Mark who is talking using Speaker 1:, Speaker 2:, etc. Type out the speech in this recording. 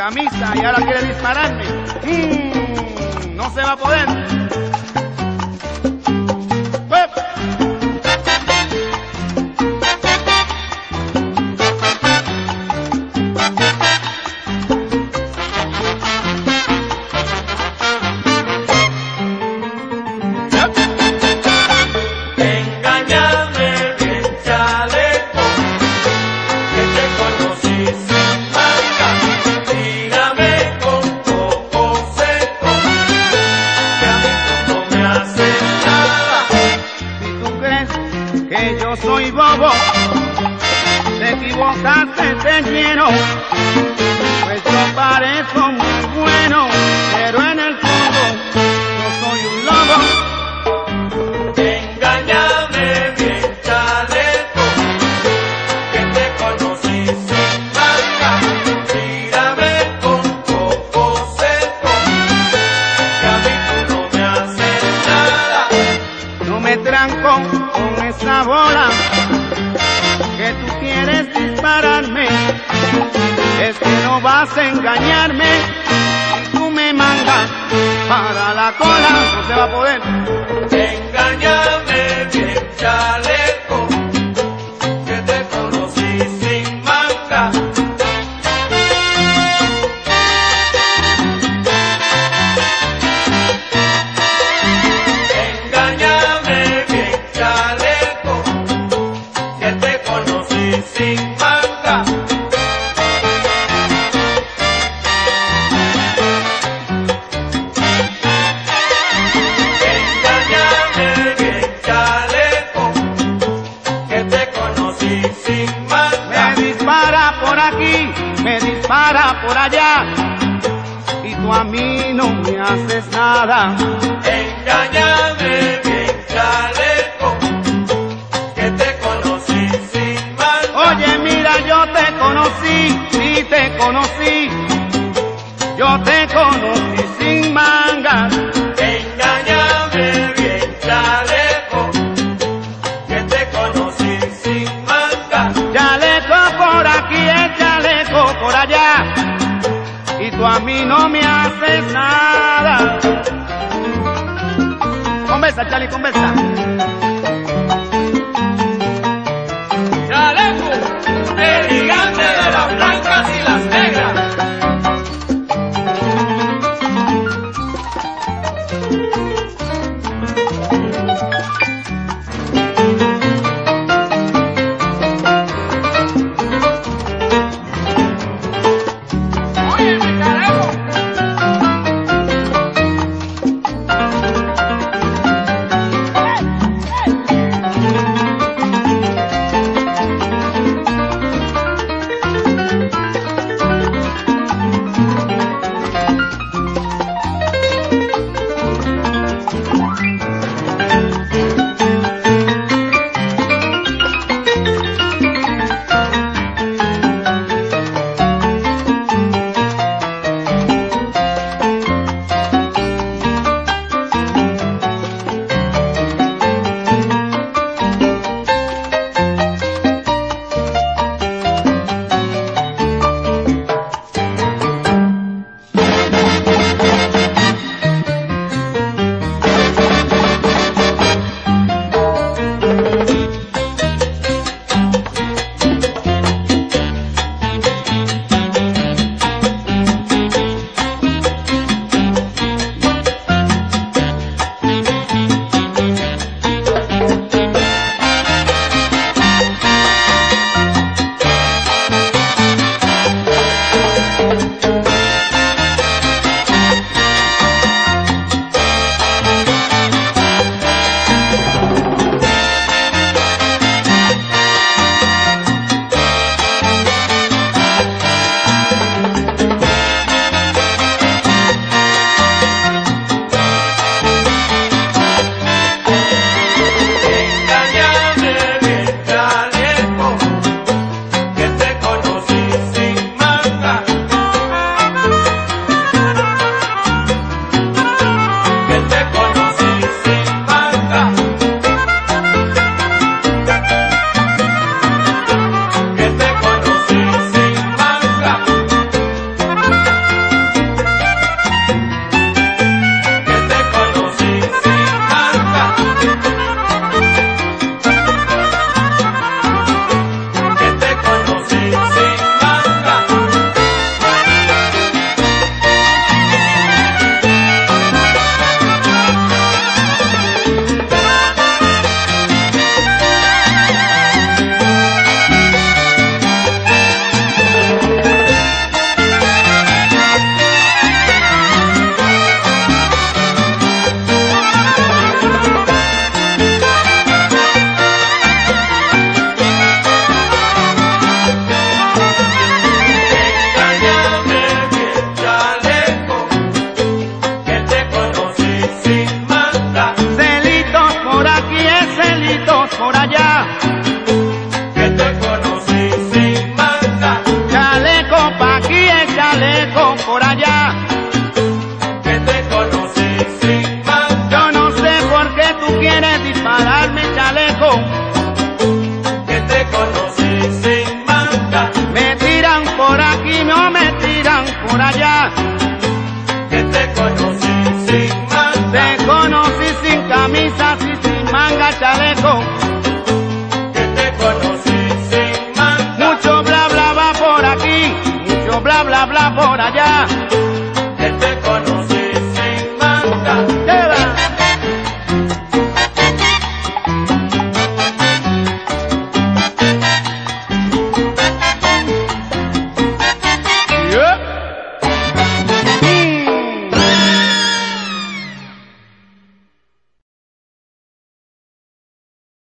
Speaker 1: camisa y ahora quiere dispararme. No se va a poder. Que yo soy bobo, te equivocaste, te quiero, pues yo parezco muy bueno, pero en el fondo yo soy un lobo.
Speaker 2: Engáñame bien, chaleco, que te conocí sin marca, tírame con coco seco, que a mí tú no me haces nada.
Speaker 1: No me tranco con esa bola que tú quieres dispararme, es que no vas a engañarme si tú me mandas para la cola, no se va a poder.
Speaker 2: Engáñame bien, chaleco, que te conocí sin manga. Engáñame bien, chaleco, que te conocí sin manga. Engáñame bien, chaleco, que te conocí sin manga.
Speaker 1: Me dispara por aquí, me dispara por allá, y tú a mí no me haces nada.
Speaker 2: Engáñame bien, chaleco, que te conocí sin manga.
Speaker 1: Oye, mira, yo te conocí, sí te conocí, yo te conocí sin mangas.
Speaker 2: Engáñame bien, chaleco, que te conocí sin manga.
Speaker 1: Chaleco por aquí, el chaleco por allá, y tú a mí no me haces nada. Conversa, Charlie, conversa.
Speaker 2: Chaleco, el gigante de las blancas y las negras. Óyeme, Chaleco.
Speaker 1: por allá.
Speaker 2: Que te conocí sin manga.
Speaker 1: Chaleco pa' aquí, el chaleco por allá.
Speaker 2: Que te conocí sin manga.
Speaker 1: Yo no sé por qué tú quieres dispararme, chaleco.
Speaker 2: Que te conocí sin manga.
Speaker 1: Me tiran por aquí, no me tiran por allá.
Speaker 2: Que te conocí sin manga.
Speaker 1: Te conocí sin camisas y sin manga, chaleco.
Speaker 2: Que te conocí sin manga.
Speaker 1: Mucho bla bla va por aquí, mucho bla bla bla por allá.